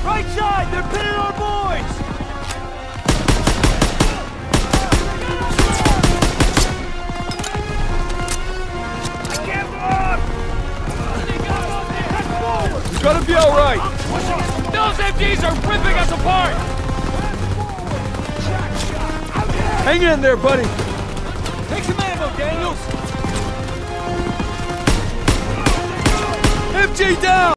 Right side! They're pinning our boys! I can't run! You gotta be alright! Those MGs are ripping us apart! Hang in there, buddy! Take some ammo, Daniels! MG down!